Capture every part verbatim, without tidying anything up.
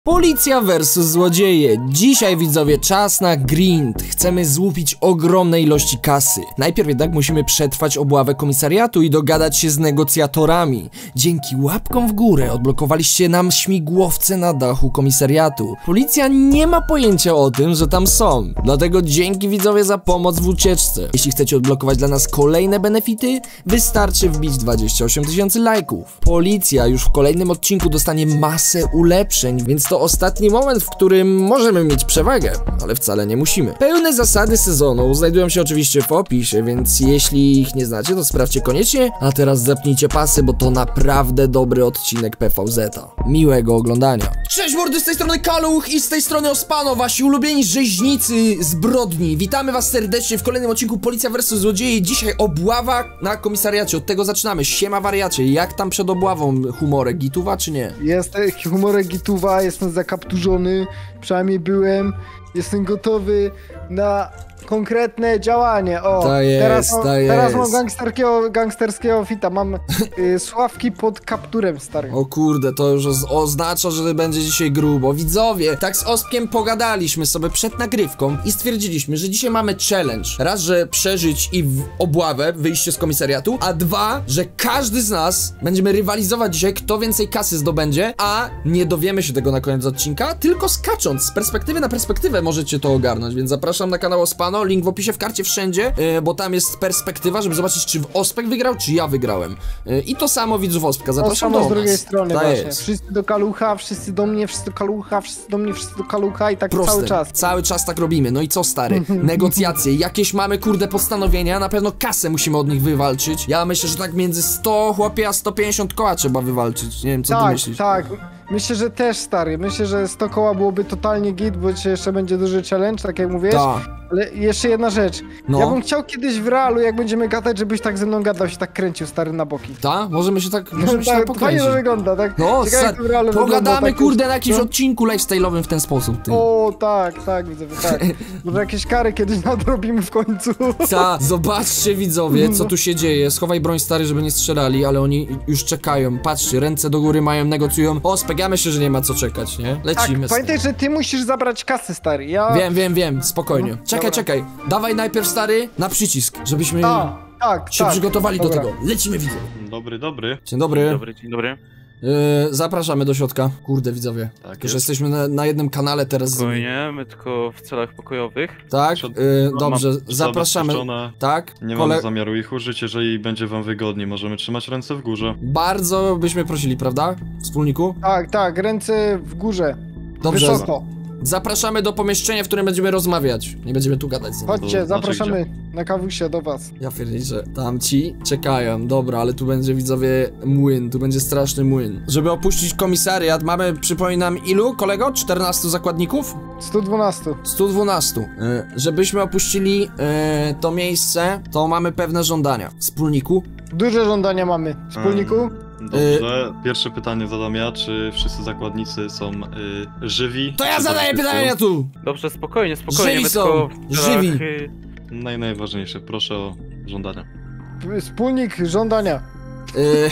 Policja versus złodzieje. Dzisiaj, widzowie, czas na grind. Chcemy złupić ogromne ilości kasy. Najpierw jednak musimy przetrwać obławę komisariatu i dogadać się z negocjatorami. Dzięki łapkom w górę odblokowaliście nam śmigłowce na dachu komisariatu. Policja nie ma pojęcia o tym, że tam są. Dlatego dzięki, widzowie, za pomoc w ucieczce. Jeśli chcecie odblokować dla nas kolejne benefity, wystarczy wbić dwadzieścia osiem tysięcy lajków. Policja już w kolejnym odcinku dostanie masę ulepszeń, więc to ostatni moment, w którym możemy mieć przewagę, ale wcale nie musimy. Pełne zasady sezonu znajdują się oczywiście w opisie, więc jeśli ich nie znacie, to sprawdźcie koniecznie, a teraz zapnijcie pasy, bo to naprawdę dobry odcinek P V Z-a. Miłego oglądania. Cześć mordy, z tej strony Kaluch i z tej strony Ospano, wasi ulubieni rzeźnicy zbrodni. Witamy was serdecznie w kolejnym odcinku Policja versus złodzieje. Dzisiaj obława na komisariacie, od tego zaczynamy. Siema wariacie, jak tam przed obławą humorek? Gituwa czy nie? Jest humorek gituwa, jestem zakapturzony, przynajmniej byłem, jestem gotowy na konkretne działanie. O, to jest, teraz, mam, to teraz jest. mam gangsterskiego, gangsterskiego fita, mam y, sławki pod kapturem, stary. O kurde, to już oznacza, że będzie dzisiaj grubo. Widzowie, tak z Ospkiem pogadaliśmy sobie przed nagrywką i stwierdziliśmy, że dzisiaj mamy challenge. Raz, że przeżyć i w obławę, wyjście z komisariatu, a dwa, że każdy z nas będziemy rywalizować dzisiaj, kto więcej kasy zdobędzie, a nie dowiemy się tego na koniec odcinka, tylko skacząc z perspektywy na perspektywę możecie to ogarnąć, więc zapraszam na kanał Ospano, link w opisie, w karcie, wszędzie, yy, bo tam jest perspektywa, żeby zobaczyć, czy Ospek wygrał, czy ja wygrałem. Yy, I to samo widzów Ospka, zapraszam do nas. Z drugiej strony Ta właśnie. jest. Wszyscy do Kalucha, wszyscy do mnie, wszyscy do Kalucha, wszyscy do mnie, wszyscy do Kalucha i tak Proste. cały czas. Cały czas tak robimy. No i co, stary? Negocjacje. Jakieś mamy, kurde, postanowienia. Na pewno kasę musimy od nich wywalczyć. Ja myślę, że tak między sto chłopie a sto pięćdziesiąt koła trzeba wywalczyć. Nie wiem, co tak, ty myślisz? Tak, myślę, że też, stary. Myślę, że sto koła byłoby totalnie git, bo dzisiaj jeszcze będzie duży challenge, tak jak mówisz. Ta. Ale jeszcze jedna rzecz. No. Ja bym chciał kiedyś w realu, jak będziemy gadać, żebyś tak ze mną gadał, się tak kręcił, stary, na boki. Ta? Możemy się tak, możemy się tak Tak, pokręcić. fajnie to wygląda, tak? No, Ciekawe, jak to w realu pogadamy, wygląda, tak, kurde, na jakimś no. odcinku lifestyle'owym w ten sposób, ty. O, tak, tak, widzę, tak. Może jakieś kary kiedyś nadrobimy w końcu. Ta, zobaczcie, widzowie, co tu się dzieje. Schowaj broń, stary, żeby nie strzelali, ale oni już czekają. Patrzcie, ręce do góry mają, negocjują. Ospek, ja myślę, że nie ma co czekać, nie? Lecimy. Tak, pamiętaj, że ty musisz zabrać kasy, stary. Ja... Wiem, wiem, wiem, spokojnie. No, czekaj, dobra. czekaj. Dawaj najpierw, stary, na przycisk, żebyśmy A, tak, się tak. przygotowali Dobra. do tego. Lecimy, widzowie. Dobry, dobry. Dzień dobry. Dzień dobry, dzień dobry. Yy, zapraszamy do środka. Kurde, widzowie. Tak Tylko, że jest. jesteśmy na, na jednym kanale teraz. z- Spokojnie, my tylko w celach pokojowych. Tak? Przed- Yy, Mam dobrze, zapraszamy. zabezpieczone. Tak? Nie Kole... mamy zamiaru ich użyć, jeżeli będzie wam wygodniej, możemy trzymać ręce w górze. Bardzo byśmy prosili, prawda? Wspólniku? Tak, tak, ręce w górze. Dobrze. Wysoko. Zapraszamy do pomieszczenia, w którym będziemy rozmawiać. Nie będziemy tu gadać z nimi. Chodźcie, To znaczy zapraszamy na kawusie do was. Ja pierniczę. Tamci czekają. Dobra, ale tu będzie, widzowie, młyn. Tu będzie straszny młyn. Żeby opuścić komisariat, mamy, przypominam, ilu, kolego? czternastu zakładników? sto dwanaście. stu dwunastu. E, żebyśmy opuścili e, to miejsce, to mamy pewne żądania. Wspólniku? Duże żądania mamy. Wspólniku? Dobrze, pierwsze pytanie zadam ja, czy wszyscy zakładnicy są y, żywi? To ja Czy zadaję bądź pytania tu! Dobrze, spokojnie, spokojnie. Żywi my są, tylko w celach, żywi. y, Naj, najważniejsze, proszę o żądania. Wspólnik żądania. E,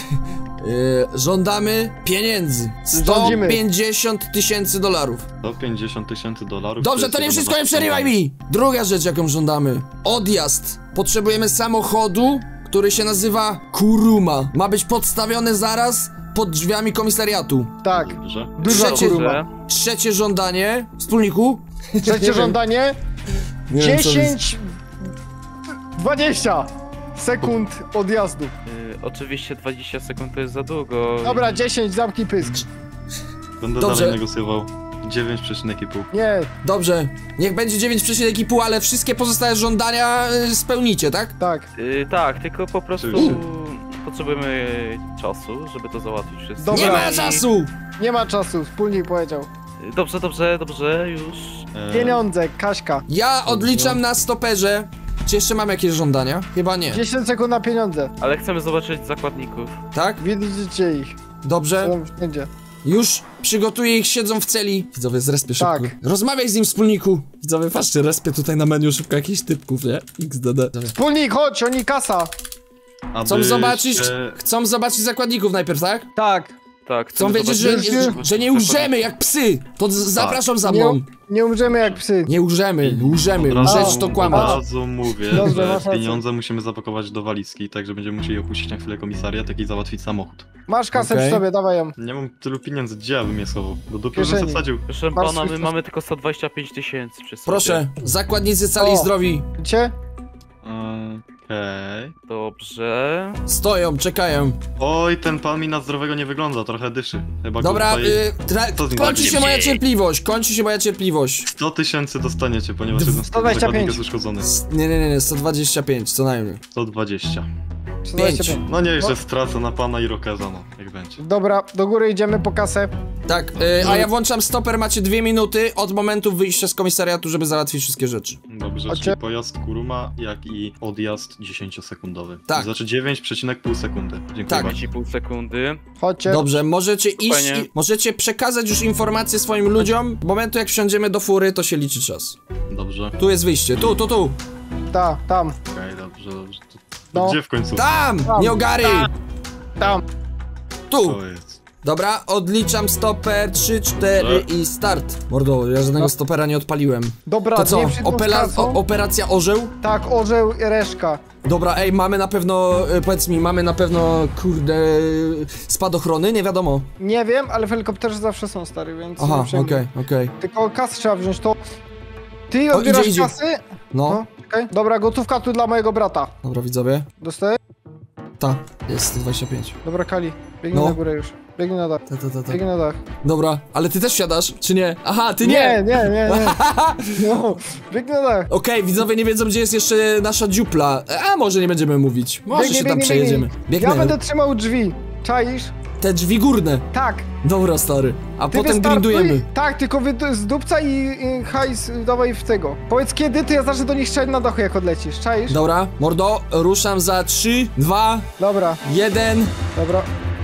e, żądamy pieniędzy. sto Rządzimy. pięćdziesiąt tysięcy dolarów. sto pięćdziesiąt tysięcy dolarów. Dobrze, jest to nie jedno wszystko, nie wasze przerywaj żądanie. mi! Druga rzecz, jaką żądamy. Odjazd. Potrzebujemy samochodu, który się nazywa Kuruma. Ma być podstawiony zaraz pod drzwiami komisariatu. Tak. Dobrze. Duża Trzecie- kurwa. Trzecie żądanie. Wspólniku? Trzecie żądanie. Nie wiem, co dziesięć... dwadzieścia sekund odjazdu. y, oczywiście dwadzieścia sekund to jest za długo. Dobra, dziesięć, zamknij pysk. Będę Dobrze. dalej negocjował dziewięć przecinek pięć. Nie, Dobrze, niech będzie dziewięć przecinek pięć, ale wszystkie pozostałe żądania y, spełnicie, tak? tak. Y, tak, tylko po prostu Oczywiście. potrzebujemy czasu, żeby to załatwić wszystko. Dobra. Nie ma I- czasu! Nie ma czasu, wspólnik powiedział. Y, Dobrze, dobrze, dobrze, już. E, Pieniądze, Kaśka. Ja odliczam na stoperze. Czy jeszcze mam jakieś żądania? Chyba nie. dziesięć sekund na pieniądze. Ale chcemy zobaczyć zakładników. Tak? Widzicie ich. Dobrze. Są wszędzie. Już przygotuję ich, siedzą w celi. Widzowie, zrespię szybko. Tak. Rozmawiaj z nim, wspólniku. Widzowie, patrzcie, respię tutaj na menu szybko jakichś typków, nie? X D D. Wspólnik, chodź, oni kasa. aby Chcą zobaczyć, się- chcą zobaczyć zakładników najpierw, tak? Tak. Tak, Chcą chcemy wiedzieć, że, zobaczyć- że, że nie umrzemy jak psy! To z- zapraszam za mną! Nie, nie umrzemy jak psy. Nie umrzemy, umrzemy, Od razu- rzecz to Od kłamać. razu mówię, Dobrze, masz że rację. pieniądze musimy zapakować do walizki, tak że będziemy musieli opuścić na chwilę komisariat, jak i załatwić samochód. Masz kasę Okej. przy sobie, dawaj ją. Nie mam tylu pieniędzy, gdzie ja bym je schował? Do dupy bym Kieszeni. zasadził. Proszę Masz pana, my swój- mamy tylko sto dwadzieścia pięć tysięcy przy sobie. Proszę, zakładnicy cali i O. zdrowi. Widzicie? Okej. Dobrze. Stoją, czekają. Oj, ten pan mi na zdrowego nie wygląda, trochę dyszy. Chyba go Dobra, tutaj y, tra- Co z nim kończy chodzi? się moja cierpliwość, kończy się moja cierpliwość. sto tysięcy dostaniecie, ponieważ jeden z sto dwadzieścia pięć. zakładnik jest uszkodzony. S- Nie, nie, nie, nie, sto dwadzieścia pięć, co najmniej. sto dwadzieścia. sto dwadzieścia pięć. No nie, że No. stracę na pana i Rokeza, no, jak będzie. Dobra, do góry idziemy po kasę. Tak, y, a ja włączam stoper, macie dwie minuty od momentu wyjścia z komisariatu, żeby załatwić wszystkie rzeczy. Dobrze, Chodźcie. czyli pojazd Kuruma, jak i odjazd dziesięciosekundowy. Tak. Znaczy dziewięć przecinek pół sekundy. Dziękuję Tak. bardzo. pięć i pół sekundy. Chodźcie. Dobrze, możecie iść Fajnie. i możecie przekazać już informacje swoim ludziom. W momentu jak wsiądziemy do fury, to się liczy czas. Dobrze. Tu jest wyjście, tu, tu, tu. Ta, tam, Okej, dobrze, dobrze. To, to No. gdzie w końcu? Tam, Tam. nie ogary. tam. Tu. To jest. Dobra, odliczam stoper, trzy, cztery i start. Mordo, ja żadnego No. stopera nie odpaliłem. Dobra, To co, nie przyjdą z opela- kasą? o, operacja orzeł? Tak, orzeł i reszka. Dobra, ej, mamy na pewno, e, powiedz mi, mamy na pewno, kurde, spadochrony? Nie wiadomo. Nie wiem, ale w helikopterze zawsze są, stary, więc... Aha, nie okej, przejmuj. okej. Tylko kasę trzeba wziąć, to... Ty O, odbierasz idzie, idzie. kasy? No, No, okej. Dobra, gotówka tu dla mojego brata. dobra widzowie. Dostaję? Ta, jest sto dwadzieścia pięć. Dobra, Kali, biegnij No. na górę już. Biegnij na dach. Ta, ta, ta, ta. Biegnij na dach. Dobra, ale ty też wsiadasz, czy nie? Aha, ty nie! Nie, nie, nie, nie. No, biegnij na dach. Okej, widzowie nie wiedzą, gdzie jest jeszcze nasza dziupla. A może nie będziemy mówić. Może Biegnij, się tam biegnij, przejedziemy. biegnij. Biegnę. Ja będę trzymał drzwi. Czaisz? Te drzwi górne. Tak. Dobra, stary. A Ty potem wystartuj- grindujemy. Tak, tylko wy z dupca i, i hajs dawaj w tego. Powiedz kiedy, to ja zacznę do nich strzelać na dachu jak odlecisz. Czaisz? Dobra, mordo, ruszam za trzy, dwa, Dobra, jeden. dobra.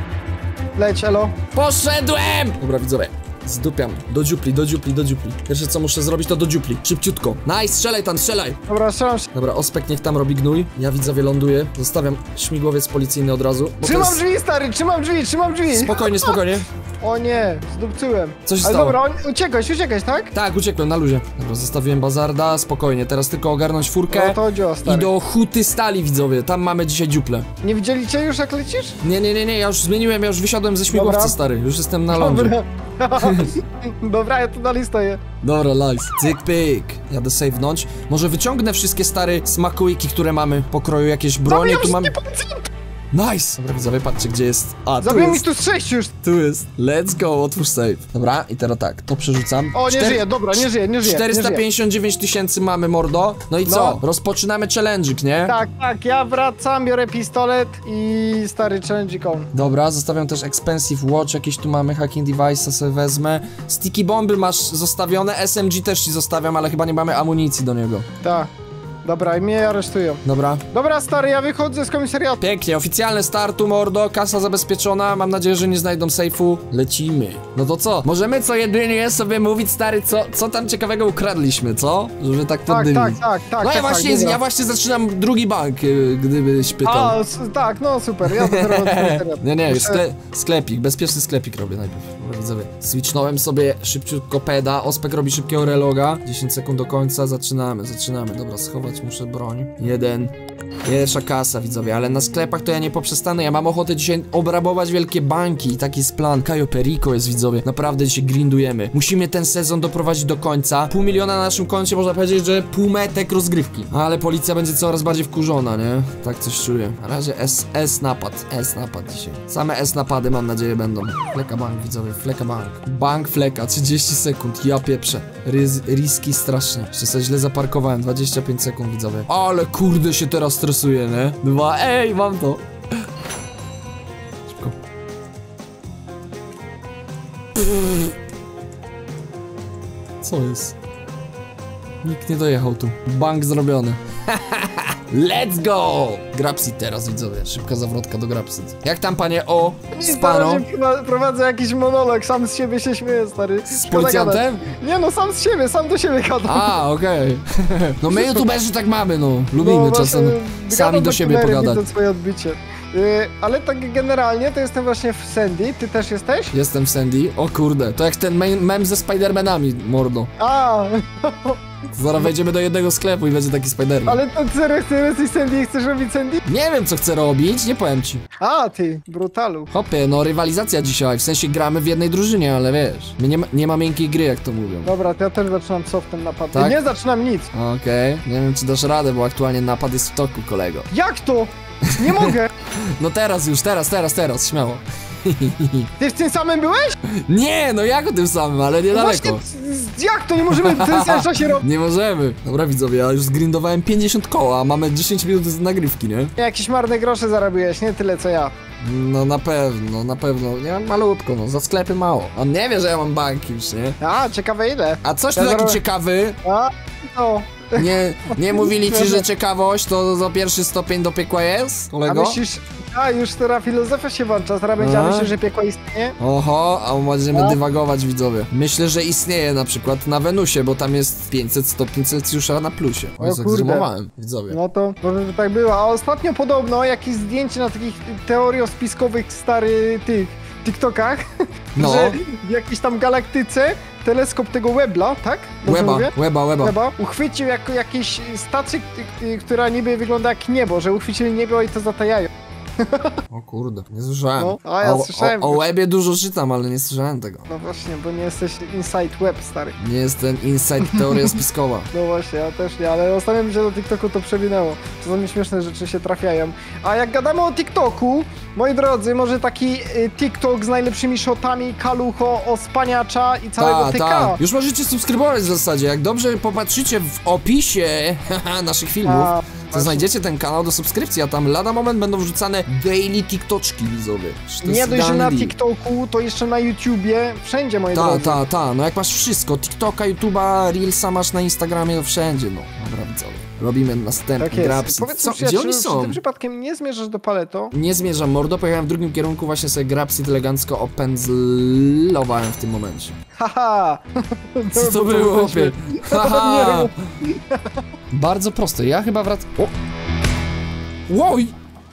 Leć, elo. Poszedłem! Dobra, widzowie. Zdupiam. Do dziupli, do dziupli, do dziupli. Pierwsze co muszę zrobić to do dziupli. Szybciutko. Nice, strzelaj tam, strzelaj. Dobra, strzelam się. Dobra, ospek niech tam robi gnój. Ja widzowie ląduję. Zostawiam śmigłowiec policyjny od razu. bo to Trzymam jest... drzwi, stary, trzymam drzwi, trzymam drzwi. Spokojnie, spokojnie. O nie, zdupcyłem. Co się Ale stało? dobra, on, uciekłeś, uciekłeś, tak? Tak, uciekłem na luzie. Dobra, zostawiłem bazarda, spokojnie. Teraz tylko ogarnąć furkę. No to działa, I stary. do huty stali, widzowie. Tam mamy dzisiaj dziuplę. Nie widzieli cię już jak lecisz? Nie, nie, nie, nie, ja już zmieniłem, ja już wysiadłem ze śmigłowca, Dobra. stary. Już jestem na lądzie. Dobra. Dobra, ja tu dalej stoję. Dobra, nice. Cyk, pyk. Jadę save'nąć. Może wyciągnę wszystkie stare smakołyki, które mamy. Pokroju jakieś bronie, Zabijam tu mam... wszystkie policjantów. Nice! Dobra, widzowie, patrzcie, gdzie jest... A, tu Zabiłem ich jest, tu z sześciu już. tu jest. Let's go, otwórz save. Dobra, i teraz tak, to przerzucam. O, nie Cztery- żyje, dobra, nie żyje, nie żyje. nie czterysta żyje. pięćdziesiąt dziewięć tysięcy mamy, mordo. No i co? No. Rozpoczynamy challenge'ik, nie? Tak, tak, ja wracam, biorę pistolet i stary challenge on. Dobra, zostawiam też expensive watch, jakieś tu mamy hacking device, sobie wezmę. Sticky bomby masz zostawione, S M G też ci zostawiam, ale chyba nie mamy amunicji do niego. Tak. Dobra, i mnie aresztują. Dobra. Dobra, stary, ja wychodzę z komisariatu. Pięknie, oficjalne startu, mordo, kasa zabezpieczona, mam nadzieję, że nie znajdą sejfu. Lecimy. No to co? Możemy co jedynie sobie mówić, stary, co, co tam ciekawego ukradliśmy, co? Żeby tak Tak, poddymić. tak, tak, tak. No ja tak, właśnie, tak, dobra. ja właśnie zaczynam drugi bank, y, gdybyś pytał. A, s- tak, no super, ja dopiero od komisariatu. Nie, nie, Muszę- skle, sklepik, bezpieczny sklepik robię najpierw. Dobra, widzowie. Switchnąłem sobie szybciutko peda, Ospek robi szybkiego reloga. dziesięć sekund do końca, zaczynamy, zaczynamy. Dobra, schować muszę broń. Jeden. Pierwsza kasa, widzowie, ale na sklepach to ja nie poprzestanę. Ja mam ochotę dzisiaj obrabować wielkie banki i taki jest plan. Cayo Perico jest, widzowie. Naprawdę dzisiaj grindujemy. Musimy ten sezon doprowadzić do końca. Pół miliona na naszym koncie, można powiedzieć, że pół metek rozgrywki. Ale policja będzie coraz bardziej wkurzona, nie? Tak coś czuję. Na razie S, S napad. S napad dzisiaj. Same S napady, mam nadzieję, będą. Fleka bank, widzowie, fleka bank. Bank fleka, trzydzieści sekund. Ja pieprzę. Rys, riski strasznie. Jeszcze sobie źle zaparkowałem. dwadzieścia pięć sekund, widzowie. Ale kurde się teraz stresuję, nie? Dwa, ej, mam to. Szybko. Co jest? Nikt nie dojechał tu. Bank zrobiony. Let's go! Grapsit teraz, widzowie. Szybka zawrotka do Grapsit. Jak tam, panie O? Nic, Z na paną? razie pro- prowadzę jakiś monolog, sam z siebie się śmieję, stary. Z policjantem? Nie no, sam z siebie, sam do siebie gadam. A, okej. No my youtuberzy tak mamy, no. Lubimy No, czasem właśnie, sami gadam do siebie kamery, pogadać. widzę swoje odbicie. Yy, ale tak generalnie to jestem właśnie w Sandy, ty też jesteś? Jestem w Sandy. O kurde, to jak ten mem, mem ze Spidermanami, mordo. A, Zaraz wejdziemy do jednego sklepu i będzie taki Spiderman. ale to serio, serio jesteś Sandy i chcesz robić Sandy? Nie wiem, co chcę robić, nie powiem ci. A, ty, brutalu. Hopie, no rywalizacja dzisiaj, w sensie gramy w jednej drużynie, ale wiesz, my nie ma, nie ma miękkiej gry, jak to mówią. Dobra, to ja też zaczynam softem napad. Tak? Nie zaczynam nic. Okej, nie wiem, czy dasz radę, bo aktualnie napad jest w toku, kolego. Jak to? Nie mogę. No teraz już, teraz, teraz, teraz, śmiało. Ty w tym samym byłeś? Nie, no jak o tym samym, ale niedaleko. Właśnie, z- jak to? Nie możemy w tym samym czasie robić? Nie możemy. Dobra widzowie, ja już zgrindowałem pięćdziesiąt koła, a mamy dziesięć minut z nagrywki, nie? Jakieś marne grosze zarobiłeś, nie tyle co ja. No na pewno, na pewno. Ja mam malutko, no za sklepy mało. On nie wie, że ja mam banki już, nie? A, ciekawe ile. A coś tu Ja taki zaraz- ciekawy? A, no. Nie, nie mówili ci, że ciekawość to za pierwszy stopień do piekła jest, A kolego? myślisz, a już teraz filozofia się włącza, teraz będzie, a A? myślisz, że piekło istnieje? Oho, a będziemy A? dywagować, widzowie. Myślę, że istnieje na przykład na Wenusie, bo tam jest pięćset stopni Celsjusza na plusie. O, jak kurde. zrymowałem, widzowie. No to może by tak było. A ostatnio podobno jakieś zdjęcie na takich teoriospiskowych stary tych TikTokach, No, że w jakiejś tam galaktyce teleskop tego Webbla, tak? Dobrze Łeba, mówię? łeba, łeba. Weba uchwycił jako jakieś stację, y, y, która niby wygląda jak niebo, że uchwycili niebo i to zatajają. O kurde, nie słyszałem. No, a ja o, słyszałem. O, o łebie dużo czytam, ale nie słyszałem tego. No właśnie, bo nie jesteś inside web, stary. Nie jestem inside teoria spiskowa. No właśnie, ja też nie, ale ostatnio mi się do TikToku to przewinęło. Czasami śmieszne rzeczy się trafiają. A jak gadamy o TikToku, moi drodzy, może taki y, TikTok z najlepszymi shotami, kalucho, ospaniacza i całego Ta, T K. ta. Już możecie subskrybować w zasadzie. Jak dobrze popatrzycie w opisie haha, naszych filmów, A, to właśnie. znajdziecie ten kanał do subskrypcji, a tam lada moment będą wrzucane daily TikToczki, widzowie. To Nie jest dość, że na dandy. TikToku, to jeszcze na YouTubie, wszędzie, moi Ta, drodzy. ta, ta, no jak masz wszystko, TikToka, YouTube'a, Reelsa masz na Instagramie, wszędzie, no. Dobra, widzowie. Robimy następny Tak jest. grabs. Powiedz Co, mi, gdzie przyjacielu, oni czy są? ty przypadkiem nie zmierzasz do Paleto? Nie zmierzam, mordo, pojechałem w drugim kierunku, właśnie sobie grabsit elegancko opędzlowałem w tym momencie. Haha! Co to było, opie? Haha! Bardzo proste, ja chyba wracam... O! Łoj!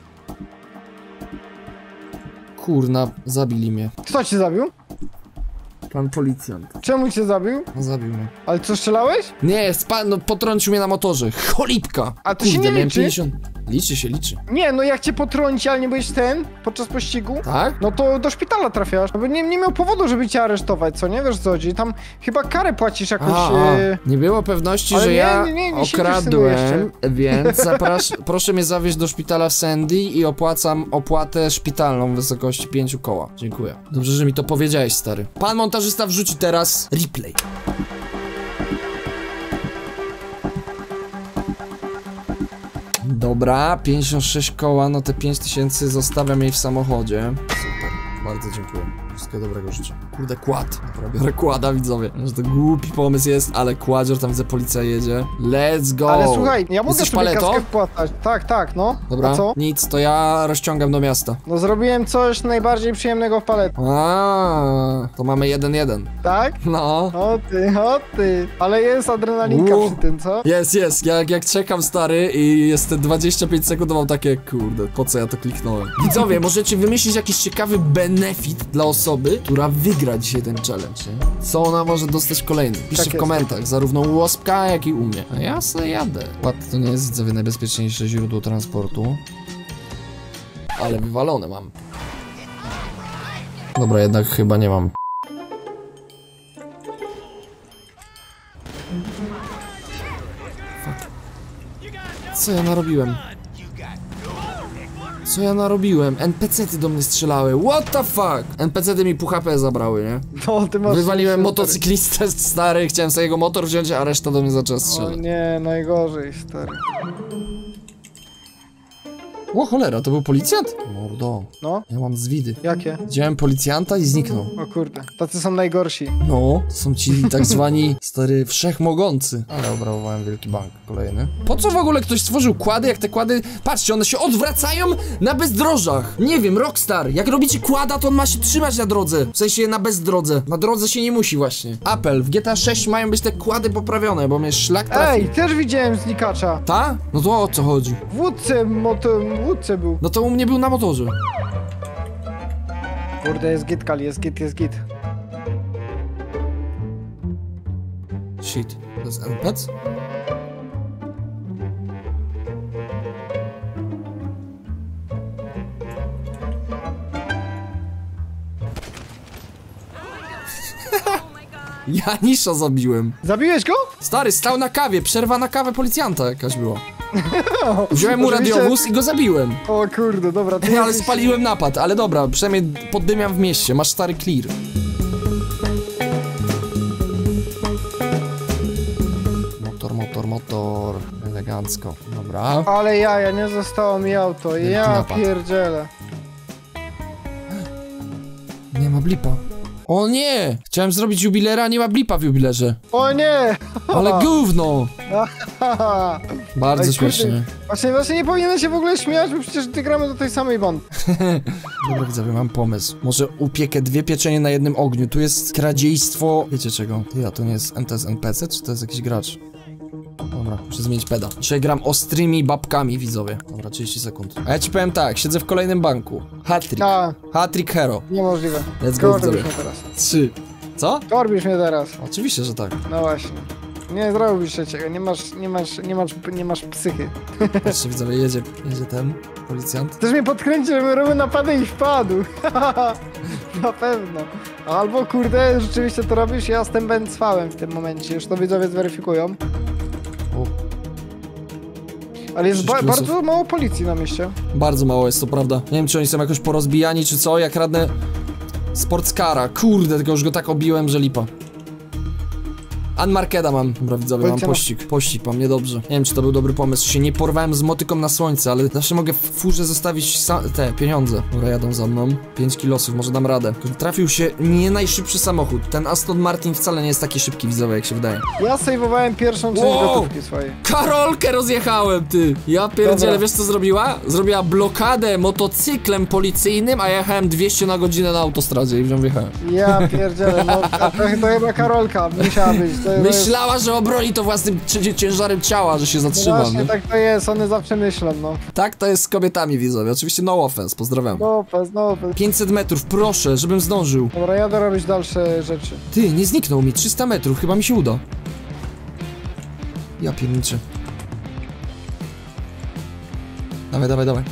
Kurna, zabili mnie. Kto cię zabił? Pan policjant. Czemu cię zabił? No, zabił mnie. Ale co, strzelałeś? Nie, spa... no, potrącił mnie na motorze. Cholipka! A to się nie miałem liczy? pięćdziesiąt... Liczy się, liczy. Nie, no jak cię potrąci, ale nie byłeś ten, podczas pościgu, Tak? no to do szpitala trafiasz. No bo nie, nie miał powodu, żeby cię aresztować, co nie? Wiesz co chodzi? Tam chyba karę płacisz jakoś... A, e, a, nie było pewności, ale że nie, ja nie, nie, nie siedzisz okradłem, z tym więc zaprasz... proszę mnie zawieźć do szpitala w Sandy i opłacam opłatę szpitalną w wysokości pięciu koła. Dziękuję. Dobrze, że mi to powiedziałeś, stary. Pan montażysta wrzuci teraz replay. Dobra, pięćdziesiąt sześć koła, no te pięć tysięcy zostawiam jej w samochodzie. Super, bardzo dziękuję. Wszystkiego dobrego życzę. Kurde, kład. Dobra, biorę kłada, widzowie. Że to głupi pomysł jest, ale kładzior, tam widzę, policja jedzie. Let's go! Ale słuchaj, ja mogę Jesteś sobie paleto? kaskę wpłacać. Tak, tak, no. Dobra, A co? nic, to ja rozciągam do miasta. No zrobiłem coś najbardziej przyjemnego w Paleto. A, to mamy jeden jeden. Tak? No. O ty, o ty. Ale jest adrenalinka U. przy tym, co? Jest, jest, jak, jak czekam, stary, i jest te dwadzieścia pięć sekund, to mam takie, kurde, po co ja to kliknąłem? Widzowie, możecie wymyślić jakiś ciekawy benefit dla osoby, która wygra dzisiaj ten challenge, nie? Co ona może dostać kolejny? Piszcie Tak w jest. komentarzach, zarówno u Łospka, jak i u mnie. A ja sobie jadę. Ład, to nie jest, widzowie, najbezpieczniejsze źródło transportu. Ale wywalone mam. Dobra, jednak chyba nie mam. Co ja narobiłem? Co ja narobiłem? N P C-ty do mnie strzelały. What the fuck? N P C-ty mi pół H P zabrały, nie? No, ty masz... Wywaliłem super. motocyklistę stary, chciałem sobie jego motor wziąć, a reszta do mnie zaczęła O strzelać. nie, najgorzej, stary. O cholera, to był policjant? Mordo, No, ja mam zwidy. jakie? Widziałem policjanta i zniknął. O kurde, tacy są najgorsi. No, to są ci tak zwani stary wszechmogący. Ale obrabowałem wielki bank kolejny. Po co w ogóle ktoś stworzył kłady, jak te kłady... Patrzcie, one się odwracają na bezdrożach. Nie wiem, Rockstar, jak robicie kłada, to on ma się trzymać na drodze. W sensie na bezdrodze. Na drodze się nie musi właśnie. Apel, w G T A sześć mają być te kłady poprawione, bo mnie szlak trafi. Ej, też widziałem znikacza. Ta? No to o co chodzi? W łódce moto, łódce był. No to u mnie był na motorze. Kurde, jest git, Kali, jest git, jest git. Shit. To jest N P C? Ja Nisza zabiłem. Zabiłeś go? Stary, stał na kawie, przerwa na kawę policjanta jakaś była. Wziąłem mu Oczywiście- radiowóz i go zabiłem. O kurde, dobra. ty Ale jesteś- spaliłem napad, ale dobra, przynajmniej poddymiam w mieście, masz stary clear. Motor, motor, motor. Elegancko. Dobra. Ale ja, ja nie zostało mi auto. Wielki Ja napad. pierdzielę. Nie ma blipa. O nie! Chciałem zrobić jubilera, a nie ma blipa w jubilerze. O nie! Ale gówno! Haha. Bardzo Ej, śmiesznie. kurde, Właśnie, właśnie nie powinienem się w ogóle śmiać, bo przecież ty gramy do tej samej bandy. Dobra widzowie, mam pomysł. Może upiekę dwie pieczenie na jednym ogniu. Tu jest kradziejstwo... Wiecie czego? Ty, a to nie jest to jest N P C, czy to jest jakiś gracz? Dobra, muszę zmienić peda. Dzisiaj gram ostrymi babkami, widzowie. Dobra, trzydzieści sekund. A ja ci powiem tak, siedzę w kolejnym banku. Hat-trick. A, Hat-trick hero. niemożliwe. Let's go, Korbisz widzowie. mnie teraz. Trzy. Co? Korbisz mnie teraz. Oczywiście, że tak. No właśnie. Nie zrobisz trzeciego, nie masz, nie masz, nie masz, nie masz psychy. Patrzcie, widzowie, jedzie, jedzie ten policjant. Chcesz mnie podkręcić, żebym robił napady i wpadł. Na pewno. Albo kurde, rzeczywiście to robisz, ja jestem cwałem w tym momencie, już to widzowie zweryfikują. O, Ale jest ba Sześć plusów. bardzo mało policji na mieście. bardzo mało jest, to prawda. Nie wiem, czy oni są jakoś porozbijani, czy co, jak radnę sportskara. Kurde, tylko już go tak obiłem, że lipa. Unmarkeda mam. Dobra, widzowie, mam Policja ma- pościg. Pościg mam, niedobrze. Nie wiem, czy to był dobry pomysł. Się nie porwałem z motyką na słońce, ale zawsze mogę w furze zostawić sa- te pieniądze. Dobra, jadą za mną. pięć kilosów, może dam radę. Trafił się nie najszybszy samochód. Ten Aston Martin wcale nie jest taki szybki, widzowie, jak się wydaje. Ja sejwowałem pierwszą część Wow! gotówki swojej. Karolkę rozjechałem, ty! Ja pierdzielę, Dobra. wiesz co zrobiła? Zrobiła blokadę motocyklem policyjnym, a ja jechałem dwieście na godzinę na autostradzie i w nią wjechałem. Ja pierdzielę, no a to, to chyba Karolka musiała być. To, to jest- Myślała, że obroni to własnym ci- ciężarem ciała, że się No zatrzyma. właśnie, nie? tak to jest, one zawsze myślą, no. Tak to jest z kobietami, widzowie. Oczywiście no offense, pozdrawiam. No, pes, no, pes. pięćset metrów, proszę, żebym zdążył. Dobra, jadę robić dalsze rzeczy. Ty, nie zniknął mi, trzysta metrów, chyba mi się uda. Ja pierniczę. Dawaj, dawaj, dawaj.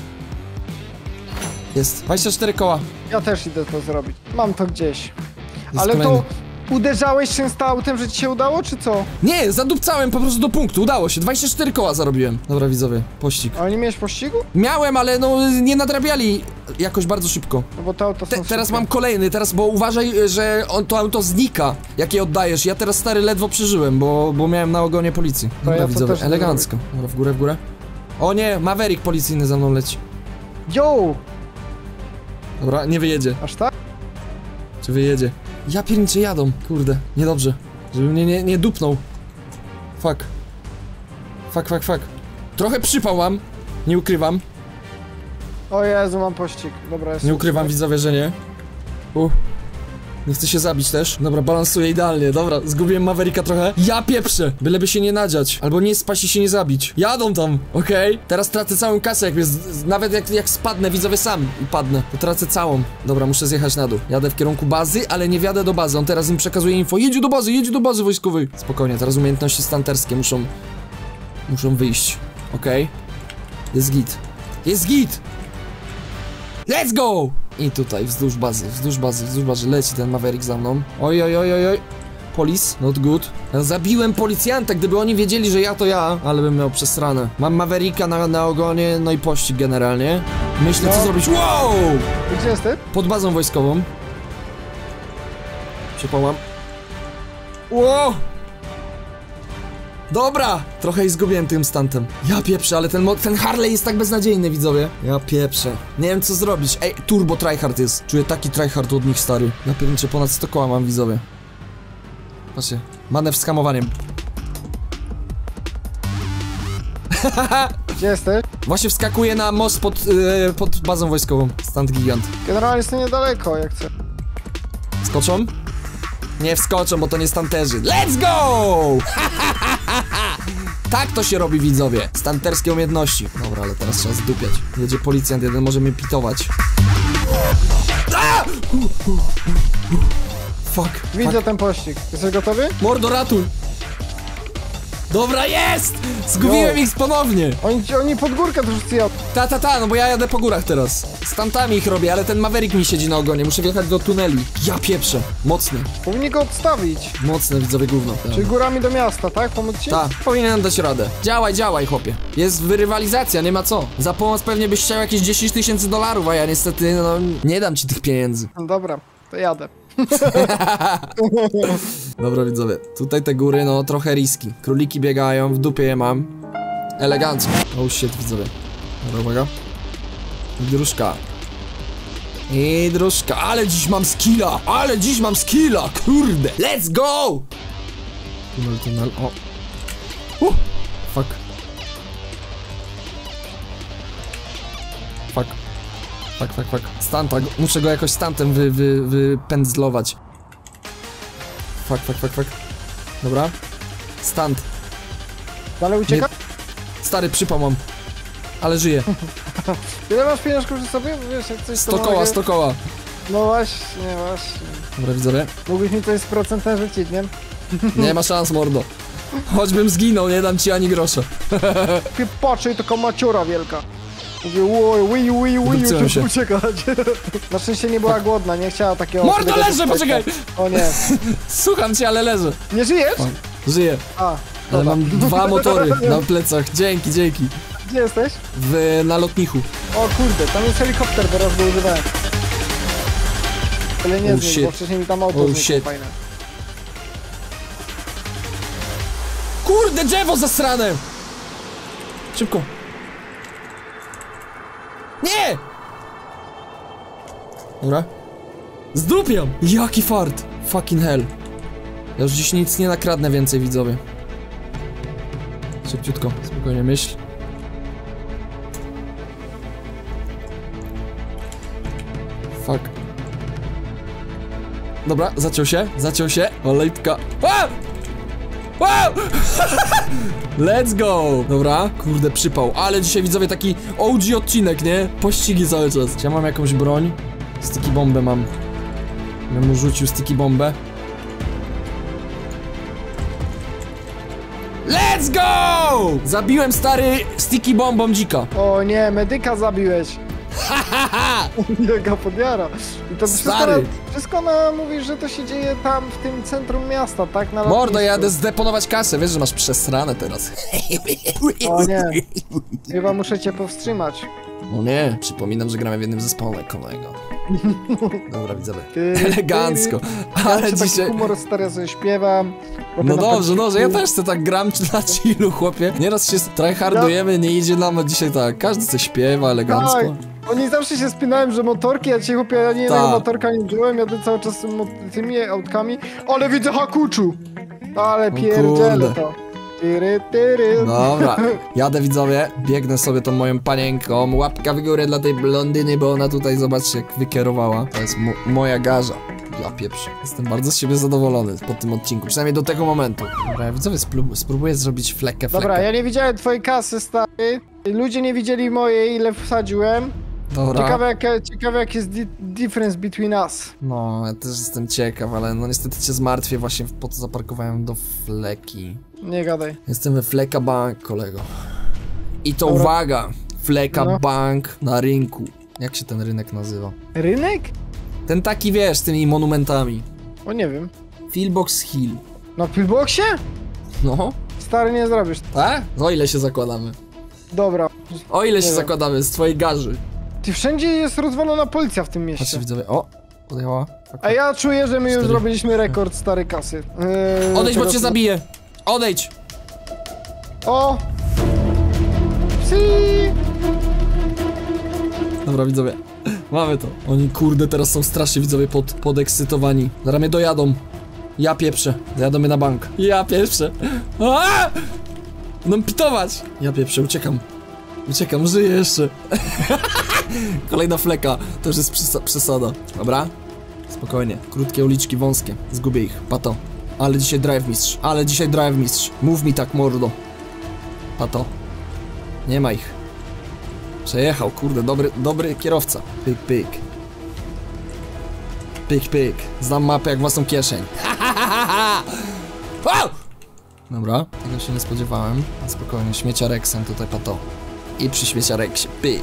Jest, dwadzieścia cztery koła. Ja też idę to zrobić. Mam to gdzieś. Jest Ale kolejny. to uderzałeś się z tym autem, że ci się udało, czy co? Nie, zadupcałem po prostu do punktu, udało się, dwadzieścia cztery koła zarobiłem. Dobra, widzowie, pościg. A nie miałeś pościgu? Miałem, ale no nie nadrabiali jakoś bardzo szybko. No bo te auto są Te, teraz szybkie. mam kolejny, teraz, bo uważaj, że on, to auto znika, jak je oddajesz. Ja teraz stary ledwo przeżyłem, bo, bo miałem na ogonie policji. Dobra, ja to widzowie, też elegancko. Dobra, w górę, w górę. O nie, Maverick policyjny za mną leci. Yo! Dobra, nie wyjedzie. Aż tak? Czy wyjedzie? Ja pierniczę, jadą, kurde, niedobrze. Żeby mnie nie, nie dupnął. Fuck. Fuck, fuck, fuck. Trochę przypał mam, nie ukrywam. O Jezu, mam pościg. Dobra, jest. Nie ukrywam, widzowie, że nie. U. Nie chcę się zabić też. Dobra, balansuję idealnie. Dobra, zgubiłem Mavericka trochę. Ja pieprzę, byleby się nie nadziać. Albo nie spaść i się nie zabić. Jadą tam, okej? Teraz tracę całą kasę, jak jest, z- nawet jak, jak spadnę, widzowie, sam i padnę. To tracę całą. Dobra, muszę zjechać na dół. Jadę w kierunku bazy, ale nie wjadę do bazy. On teraz im przekazuje info. Jedzie do bazy, jedzie do bazy wojskowej. Spokojnie, teraz umiejętności stanterskie muszą... Muszą wyjść. Okej? Jest git. Jest git! Let's go! I tutaj, wzdłuż bazy, wzdłuż bazy, wzdłuż bazy, leci ten Maverick za mną. Oj, oj, oj, oj, oj. Police, not good. Ja zabiłem policjanta, gdyby oni wiedzieli, że ja to ja, ale bym miał przesrane. Mam Mavericka na, na ogonie, no i pościg generalnie. Myślę, co No. zrobić. Wow! Gdzie jest ty? Pod bazą wojskową. Przypomam. Wow! Dobra! Trochę ich zgubiłem tym stantem. Ja pieprzę, ale ten, mo- ten Harley jest tak beznadziejny, widzowie. Ja pieprzę. Nie wiem, co zrobić. Ej, turbo tryhard jest. Czuję taki tryhard od nich, stary. Ja pierniczę, ponad sto koła mam, widzowie. Patrzcie. Manewr z hamowaniem. Gdzie jest ty? Właśnie wskakuję na most pod, yy, pod bazą wojskową. Stand gigant. Generalnie jest to niedaleko, jak chcę. Skoczą? Nie wskoczą, bo to nie stanterzy. Let's go! Tak to się robi, widzowie. Stanterskie umiejętności. Dobra, ale teraz trzeba zdupiać. Jedzie policjant jeden, może mnie pitować. A! Fuck. Widzę fuck. ten pościg. Jesteś gotowy? Mordo, ratuj! Dobra, jest! Zgubiłem No. ich ponownie! Oni, oni pod górkę to wszyscy jadą. Ta, ta, ta, no bo ja jadę po górach teraz. Stantami ich robię, ale ten Maverick mi siedzi na ogonie. Muszę wjechać do tuneli. Ja pieprzę. Mocny. Powinni go odstawić. Mocne, widzowie, gówno. Czyli górami do miasta, tak? Pomóc ci? Tak, powinienem dać radę. Działaj, działaj, chłopie. Jest rywalizacja, nie ma co. Za pomoc pewnie byś chciał jakieś dziesięć tysięcy dolarów, a ja niestety, no, nie dam ci tych pieniędzy. Dobra, to jadę. Dobra, widzowie, tutaj te góry, no, trochę riski. Króliki biegają, w dupie je mam. Elegancko. Oh shit, widzowie. Dobra, uwaga. I dróżka. I dróżka, ale dziś mam skilla, ale dziś mam skilla, kurde. Let's go! Tunel, tunel, o. Uh, fuck. Fuck. Fuck, fuck, fuck. Stanta, muszę go jakoś stantem wy, wy, wypędzlować. Fuck, fuck, fuck, fuck. Dobra. Stant. Dalej ucieka? Stary, przypał mam. Ale żyje. Ile masz pieniążków przy sobie? Wiesz, jak coś sto to koła, mogę- sto koła. No właśnie, właśnie. Dobra, widzowie. Mógłbyś mi coś z procentem rzucić, nie? Nie ma szans, mordo. Choćbym zginął, nie dam ci ani grosza. Ty patrzaj, taka maciura wielka. Mówię, oj, ui, ui, ui, Wydupcyłem się. uciekać. Na szczęście nie była głodna, nie chciała takiego... Mordo, takiego leżę, spajka. poczekaj! O nie. Słucham cię, ale leżę. Nie żyjesz? Żyję. A, Ale dobra. mam dwa motory na plecach. Dzięki, dzięki. Gdzie jesteś? W, na lotnichu. O kurde, tam jest helikopter, teraz go używałem. Ale nie Oh z nim, shit. bo wcześniej mi tam auto Oh znikło shit. fajne. Kurde, drzewo zasrane! Szybko. Nie! Dobra. Zdupiam! Jaki fart! Fucking hell. Ja już dziś nic nie nakradnę więcej, widzowie. Szybciutko, spokojnie myśl. Fuck. Dobra, zaciął się, zaciął się. Olejka. A! Wow! Let's go! Dobra, kurde, przypał. Ale dzisiaj, widzowie, taki O G odcinek, nie? Pościgi cały czas. Czy ja mam jakąś broń? Sticky bombę mam. Ja mu rzucił sticky bombę. Let's go! Zabiłem, stary, sticky bombą dzika. O nie, medyka zabiłeś. Jaka podjara. I to wszystko, Stary. na, wszystko na, mówisz, że to się dzieje tam w tym centrum miasta, tak? Na Mordo, lotnisku. jadę zdeponować kasę. Wiesz, że masz przesrane teraz. O nie. Chyba muszę cię powstrzymać. No nie, przypominam, że gramy w jednym zespole, kolego. Dobra, widzowie. Ty, Elegancko. Ja Ale ci taki dzisiaj... humor stary, ja sobie śpiewam. robię No na dobrze, no, że ja podciku. też chcę tak gram na chillu, chłopie. Nieraz się tryhardujemy, nie idzie nam, a dzisiaj tak, każdy coś śpiewa elegancko. Tak. Oni zawsze się spinałem, że motorki, ja ci chłopie, ja nie jednego Tak. motorka nie wziąłem, jadę cały czas mo- tymi autkami. Ale widzę hakuczu! Ale pierdzielę kurde. to. Tyry, tyry. Dobra, jadę, widzowie, biegnę sobie tą moją panienką, łapka w górę dla tej blondyny, bo ona tutaj, zobaczcie, jak wykierowała. To jest mo moja garza. Ja pieprzę. Jestem bardzo z siebie zadowolony po tym odcinku, przynajmniej do tego momentu. Dobra, ja, widzowie, sprób spróbuję zrobić flekę, flekę. Dobra, ja nie widziałem twojej kasy, stary. Ludzie nie widzieli mojej, ile wsadziłem. Dobra. Ciekawe jak, ciekawe jak jest di difference between us. No, ja też jestem ciekaw, ale no niestety cię zmartwię właśnie, po co zaparkowałem do fleki. Nie gadaj. Jestem we Fleka Bank, kolego. I to Dobra. uwaga, Fleka No. Bank na rynku. Jak się ten rynek nazywa? Rynek? Ten taki, wiesz, z tymi monumentami. O nie wiem. Philbox Hill. Na pillboxie? No, Stary, nie zrobisz. tak? O ile się zakładamy? Dobra. O ile Nie się wiem. zakładamy z twojej garzy? Ty, wszędzie jest rozwalona policja w tym Patrzcie, mieście. widzowie, o, podjęła. A ja czuję, że my już Cztery. zrobiliśmy rekord stary kasy. Yy, Odejdź, bo tego- cię zabiję. Odejdź. O! Psi! Dobra, widzowie, mamy to. Oni, kurde, teraz są strasznie, widzowie, pod, podekscytowani. Zaraz mnie dojadą. Ja pieprzę. Dojadą mnie na bank. Ja pieprzę. Aaaa! Będą pitować. Ja pieprzę, uciekam. Uciekam, żyję jeszcze. Kolejna fleka. To już jest przesa przesada. Dobra? Spokojnie. Krótkie uliczki, wąskie. Zgubię ich. Pato. Ale dzisiaj drive mistrz. Ale dzisiaj drive mistrz. Mów mi tak, mordo. A to? Nie ma ich. Przejechał, kurde, dobry, dobry kierowca. Pyk, pyk. Pyk, pyk. Znam mapę jak własną kieszeń. Wow! Dobra, tego się nie spodziewałem. Spokojnie, śmieciareksem tutaj pato. I przy śmieciareksie, pyk.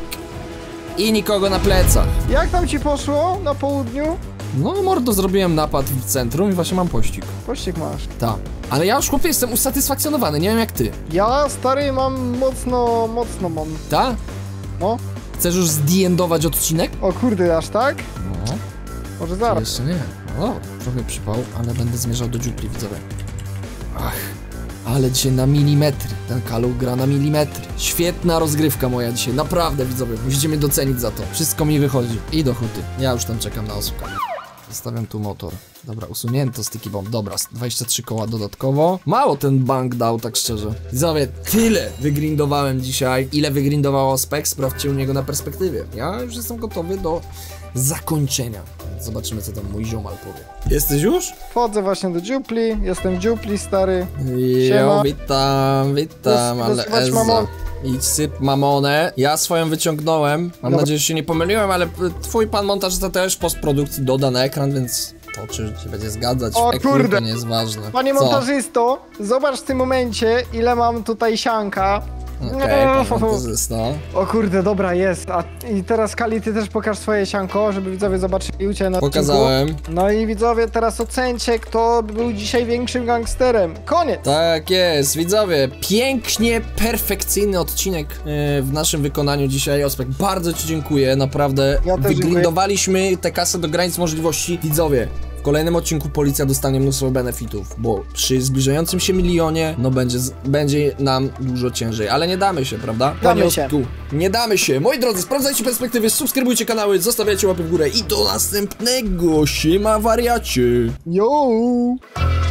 I nikogo na plecach. Jak tam ci poszło na południu? No mordo, zrobiłem napad w centrum i właśnie mam pościg. Pościg masz. Ta. Ale ja już, chłopie, jestem usatysfakcjonowany, nie wiem jak ty. Ja, stary, mam mocno, mocno mam. Ta? No. Chcesz już zdiendować odcinek? O kurde, aż tak? No. Może zaraz. Jeszcze nie. No, trochę przypał, ale będę zmierzał do dziupli, widzowie. Ach, ale dzisiaj na milimetry. Ten Kaluch gra na milimetry. Świetna rozgrywka moja dzisiaj, naprawdę, widzowie. Musicie mnie docenić za to. Wszystko mi wychodzi. I do huty. Ja już tam czekam na osłuka. Zostawiam tu motor. Dobra, usunięto sticky bomb. Dobra, dwadzieścia trzy koła dodatkowo. Mało ten bank dał, tak szczerze. Widzowie, tyle wygrindowałem dzisiaj. Ile wygrindowało Spek? Sprawdźcie u niego na perspektywie. Ja już jestem gotowy do zakończenia. Zobaczymy, co tam mój ziomal powie. Jesteś już? Wchodzę właśnie do dziupli, jestem w dziupli, stary. Jo, Siema. witam, witam, Dos- ale dosypać Eza. mamon. Idź syp mamonę. Ja swoją wyciągnąłem. Mam Dobra. nadzieję, że się nie pomyliłem, ale twój pan montażysta też w postprodukcji doda na ekran, więc to czy się będzie zgadzać O w E Q kurde. to nie jest ważne. Panie Co? montażysto, zobacz w tym momencie, ile mam tutaj sianka. Okej, No. pan montażysta. O kurde, dobra, jest. A i teraz, Kali, ty też pokaż swoje sianko, żeby widzowie zobaczyli u ciebie na odcinku. Pokazałem. No i widzowie, teraz ocencie, kto był dzisiaj większym gangsterem. Koniec! Tak jest, widzowie, pięknie, perfekcyjny odcinek yy, w naszym wykonaniu dzisiaj, Ospek, bardzo ci dziękuję, naprawdę Ja też wygrindowaliśmy tę kasę do granic możliwości. Widzowie, w kolejnym odcinku policja dostanie mnóstwo benefitów, bo przy zbliżającym się milionie, no będzie, z- będzie nam dużo ciężej, ale nie damy się, prawda? Damy Panie się. Ospku, nie damy się. Moi drodzy, sprawdzajcie perspektywy, subskrybujcie kanały, zostawiajcie łapy w górę i do następnego, siema wariacie! Yo!